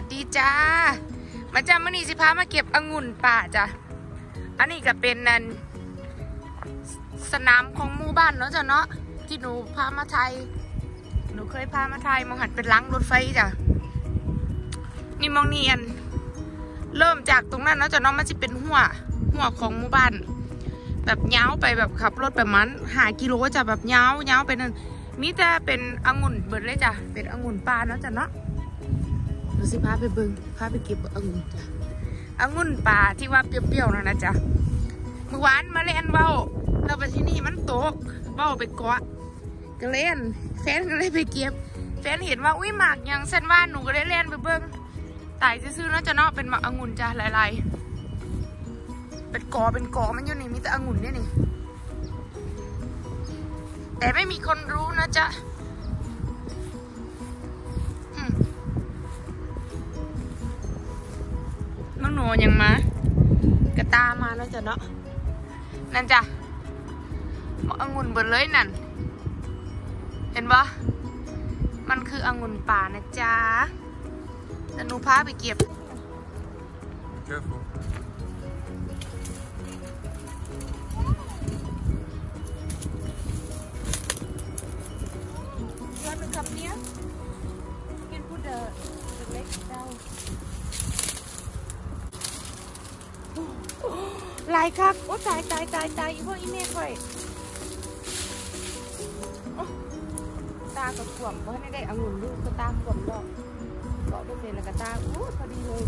สดีจ้ามาจ้ามื่อนี้สิพามาเก็บองุ่นป่าจ้ะอันนี้ก็เป็นนั่นสนามของหมู่บ้านเนาะจ้ะเนาะที่หนูพามาไทยหนูเคยพามาไทยมองหันเป็นล้างรถไฟจ้ะนี่มองเนียนเริ่มจากตรงนั้นเนาะจ้ะเนาะมันจะเป็นหัวของหมู่บ้านแบบเย้าไปแบบขับรถแบบมัน5 กิโลจ้ะแบบเย้าไปนั่นมีแต่เป็นองุ่นเบิดเลยจ้ะเป็นองุ่นป่าเนาะจ้ะเนาะดูสิพาไปเบิ้งพาไปเก็บองุ่นจ้ะองุ่นป่าที่ว่าเปรี้ยวๆนะจ๊ะเมื่อวานมาเล่นเบ้าเราไปที่นี่มันตกเบ้าไปเกาะก็เล่นแฟนก็เลยไปเก็บแฟนเห็นว่าอุ้ยหมากยังเส้นว่าหนูก็ได้เล่นไปเบิ้งตายซื้อๆเนาะจ้ะเนาะเป็นหมากองุ่นจ้ะหลายๆเป็นกอมันอยู่นี่มีแต่องุ่นเนี่ยนี่แต่ไม่มีคนรู้นะจ๊ะน้องหนูยังมากระตามาแล้วจ้ะเนาะนั่นจ้ะหมากองุ่นเบิดเลยนั่นเห็นปะมันคือองุ่นป่านะจ๊ะแต่หนูพาไปเก็บ Careful. You want to come near? You can put the legs down. ลายครับโอ้ตายอีพวกอีเมฆค่อยตากับขวมเพราะให้ได้องุ่นลูกก็ตาขวมดอกเกาะด้วยเป็นแล้วก็ตาพอดีเลย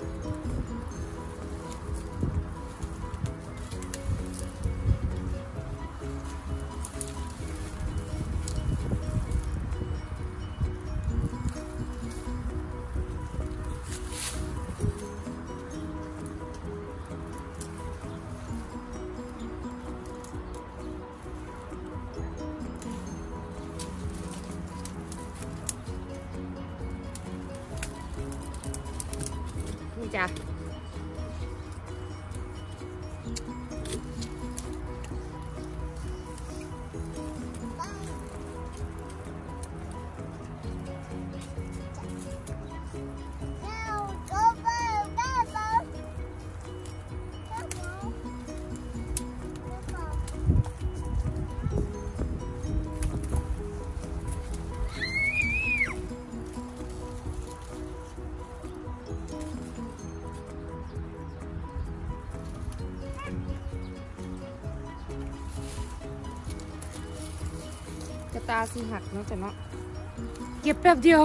นี่จ้ะตาสีหักเนาะจ้ะเนาะเก็บแป๊บเดียว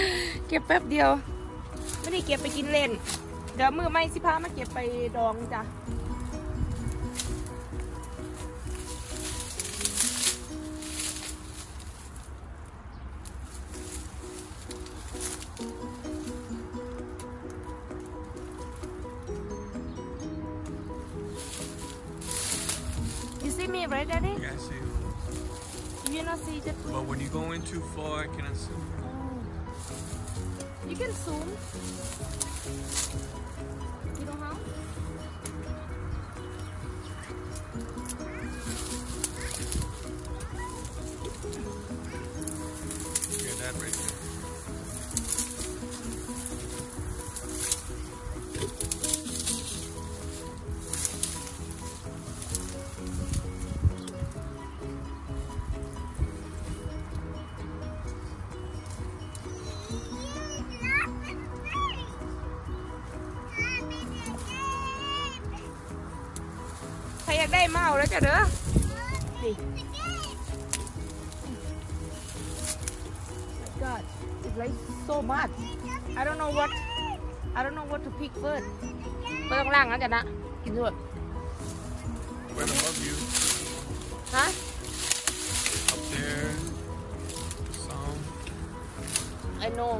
ไม่ได้เก็บไปกินเล่นเดี๋ยวมือไม่สิพามาเก็บไปดองจ้ะYou see me right, Daddy? Yeah, I see you. You not see the But when you go in too far, I cannot see. You can zoom. You know how? Yeah, that right there. ใครอยากได้มาเอาแล้วจ้ะเด้อนี่ God it's like so much I don't know what to pick first เปิดตรงล่างนะจ้ะนะกินด้วย Right above you. ฮะ Up there. Some. I know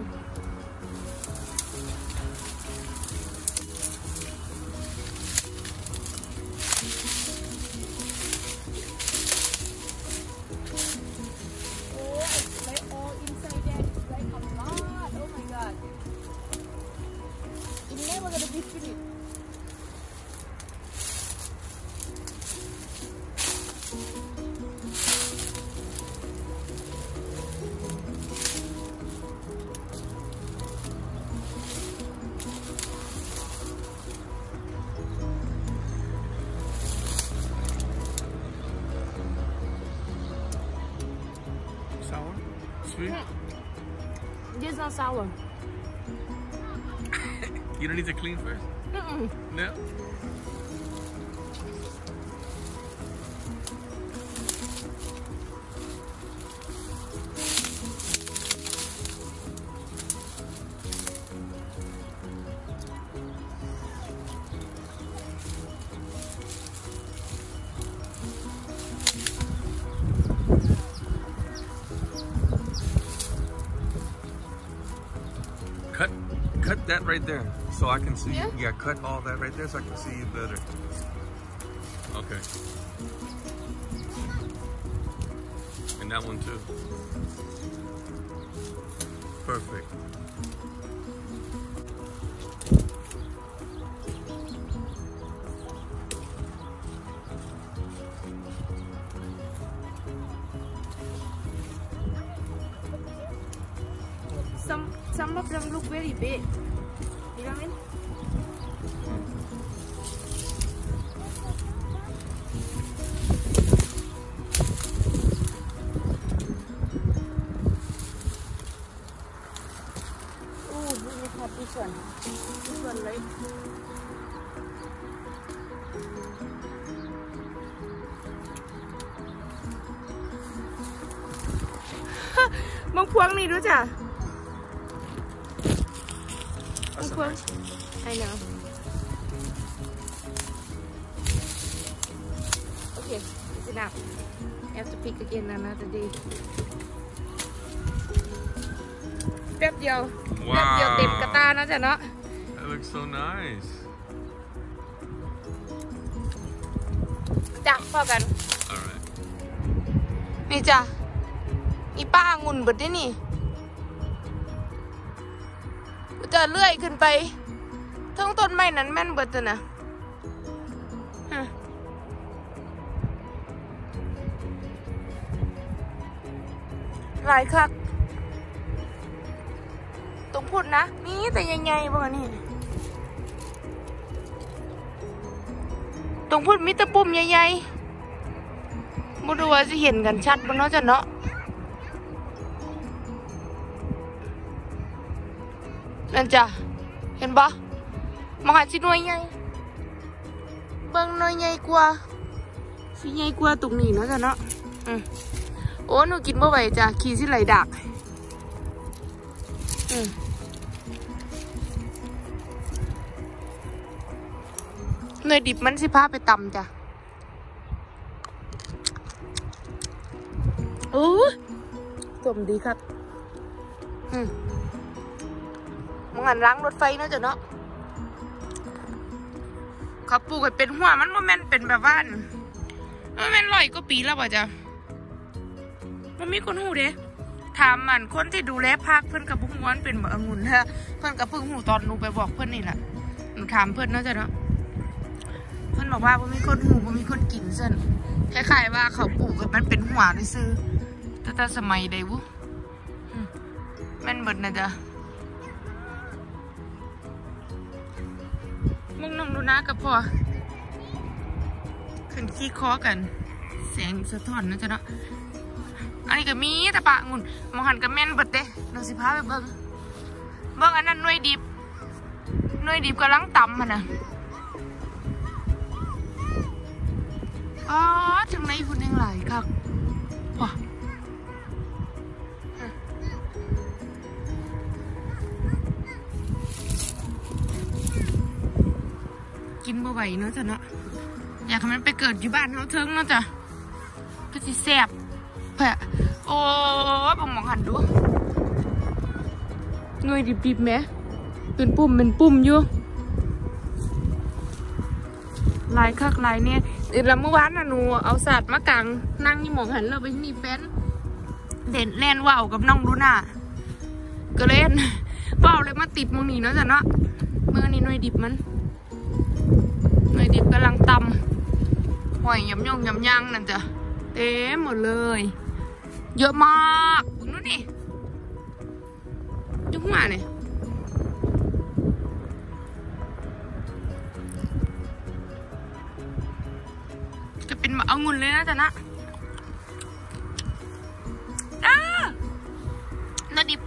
never gonna be finished. sweet? This not sour. You don't need to clean first? No? Cut that right there so I can see. Yeah, cut all that right there so I can see you better. Okay. And that one too. Perfect. Some of them look very big. You know what I mean? Oh, we may have this one. This one, right? มะพร้าวนี่ด้วยจ้ะ That's a nice one. I know. Okay, it's enough. I have to pick again another day. แป๊บเดียว Wow. แป๊บเดียวเต็มกระตานะจ๊ะเนาะ That looks so nice. จ้ะพอกัน Alright. นี่จ้ะอีป้าองุ่นเบิดได้นี่จะเลื่อยขึ้นไปทั้งต้นไม้นั้นแม่นเบิดจ้ะนะหลายคักต้องพูดนะมีแต่ใหญ่ๆบ้างนี่ต้องพูดมีแต่ปุ่มใหญ่ๆไม่รู้ว่าจะเห็นกันชัดบ้างเนาะจ้ะเนาะนั่นจ้ะเห็นปะมหาชิหน่วยใหญ่เบิ่งหน่วยใหญ่กว่าสิใหญ่กว่าตรงนี้เนาะจ้ะเนาะโอ้หนูกินเมื่อไหร่จ้ะขี้สิไหลดักเนยดิบมันสิพาไปตำจ้ะโอ้จมดีครับมึงหันล้างรถไฟเนาะจ้ะเนาะเขาปลูกให้เป็นหัวมันโมเมนเป็นแบบว่ามันเป็น100 กว่าปีแล้วป่ะจ้ะมันมีคนหูเด้ถามมันคนที่ดูแลภาคเพื่อนกับพวกม้วนเป็นแบบองุ่นฮะเพื่อนกับเพิ่งหูตอนหนูไปบอกเพื่อนนี่แหละหนูถามเพื่อนเนาะจ้ะเนาะเพื่อนบอกว่ามันมีคนหูมันมีคนกินเส้นคล้ายๆว่าเขาปลูกให้มันเป็นหัวได้ซื้อแต่สมัยใดวุ้แม่นเบิดนะจ๊ะมึงน้องดูนะกับพ่อขึ้นขี้คอกันแสงสะท้อนนะจ๊ะเนาะอันนี้ก็มีแต่ปะงุ่นมองหันกับแม่นเบิดเด้เราสิพาไปเบิ่งอันนั้นหน่วยดิบกำลังตำมันนะอ๋อถึงในคุณยังหลายครับว้ากินบ่ไหวเนาะจ้ะเนาะอยากให้มันไปเกิดอยู่บ้านเขาเทิงเนาะจ้ะก็สิแซ่บแผะโอ้บังมองหันดูหน่วยดิบๆไหมเป็นปุ่มอยู่ลายคักลายเนี่ยเดี๋ยวเมื่อวานน่ะหนูเอาศาสตร์มากางนั่งยี่หมองหันเราไปมีแฟนเด่นแลนว่าวกับน้องดูน่าก็เล่นว่าวเลยมาติดมึงนี่เนาะจ้ะเนาะเมื่อนี้หน่วยดิบมันหน่วยดิบกำลังตำหอยยำย่องยำย่างนั่นจ้ะเต็มหมดเลยเยอะมากดูนู่นนี่ยุ่งมากเนี่ยจะเป็นองุ่นเลยนะจ๊ะนะ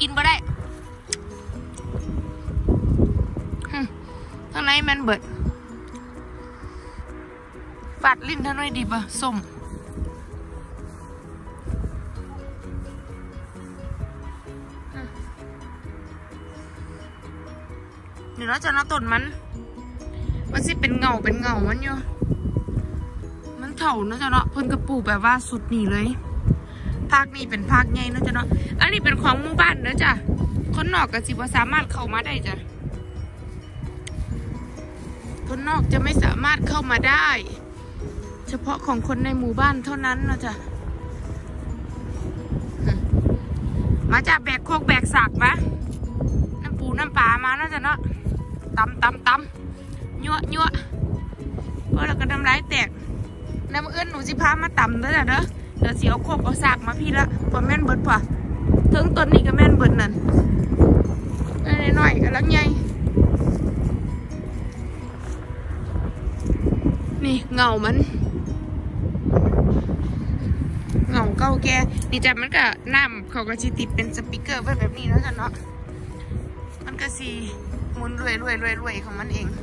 กินบ่ได้ข้างในมันเบิดฝาดลิ้นเท่าน้อยดีป่ะส้มเดี๋ยวเราจะนับต้นมันสิเป็นเงามันอยู่มันเถ่าเนาะจ้ะเนาะเพิ่นกระปูแบบว่าสุดนี่เลยภาคนี้เป็นภาคใหญ่เนาะจ้ะเนาะอันนี้เป็นของหมู่บ้านเนาะจ้ะคนนอกก็สิบ่สามารถเข้ามาได้จ้ะคนนอกจะไม่สามารถเข้ามาได้เฉพาะของคนในหมู่บ้านเท่านั้นเนาะจ้ะมาจากแบกโคกแบกสากมาน้ำปูน้ำปลามาเนาะจ้ะเนาะตำยั่วก็แล้วก็น้ำลายแตกน้ำเอื้อนหนูสิพามาตำเด้อจ้ะเด้อเดี๋ยวสิเอาโคกเอาสากมาพี่ละพอแม่นเบิดป่ะถึงต้นนี้ก็แม่นเบิดนั่นน้อยๆกำลังใหญ่นี่เงามันเงาเก่าแก่นี่จ้ะมันก็น้ำเขาก็สิติดเป็นสปีกเกอร์ไว้แบบนี้แล้วจ้ะเนาะมันก็สิหมุนรวยของมันเอง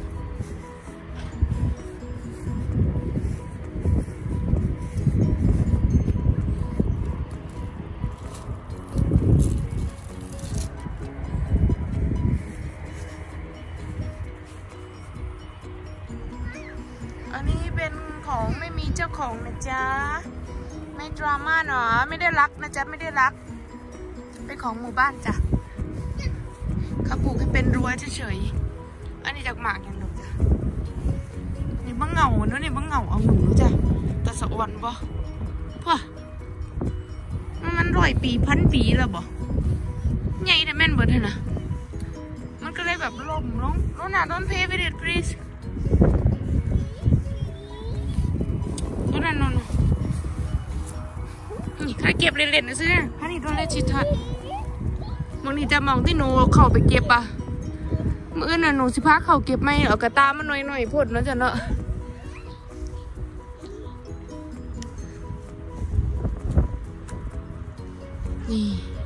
อันนี้เป็นของไม่มีเจ้าของนะจ๊ะไม่ดราม่าเนาะไม่ได้รักนะจ๊ะไม่ได้รักเป็นของหมู่บ้านจ้ะเขาปลูกให้เป็นรั้วเฉยๆอันนี้จากหมากอย่างเดียวจ้ะนี่บังเงาเนาะนี่บังเงาเอาหนูจ้ะแต่สะอ่อนบ่พ่อมัน100 ปี1,000 ปีแล้วบ่ใหญ่แต่แม่นเบิดเลยนะมันก็เลยแบบล่มลงโน่นน่ะโดนเพย์ไปเด็ดพรีสตัวนั้นนนนี่ถ้าเก็บเล่นๆนะซิถ้านี่โดนเล่นชิทัดบางทีจะมองที่หนูเข้าไปเก็บอ่ะเมื่อน่ะหนูสิพาเข้าเก็บไม่เอากระตามันหน่อยๆพ่นเนาะจ้ะเนาะนี่